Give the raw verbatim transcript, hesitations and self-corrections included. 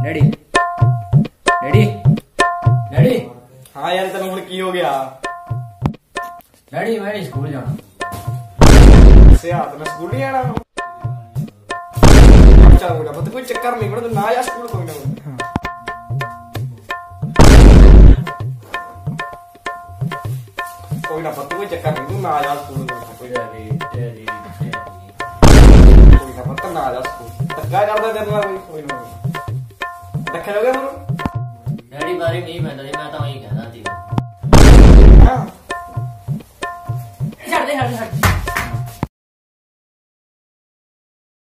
daddy daddy daddy हाँ यार तेन हूँ की हो गया डैडी मैं स्कूल जाना सियात मैं स्कूल नहीं आना चल मुझे पता कोई चक्कर नहीं पड़ा तो ना यार स्कूल कोई ना कोई ना पता कोई चक्कर नहीं तू ना यार स्कूल कोई डैडी डैडी कोई ना पता ना यार स्कूल धक्का करदा तेरे नाल कोई ना धक्के हो गया फिर डैडी बारी नहीं पैंदा जी मैं ਤਾਂ ਉਹੀ ਕਹਿਣਾ ਸੀ हां ਛੱਡ ਦੇ ਛੱਡ ਛੱਡ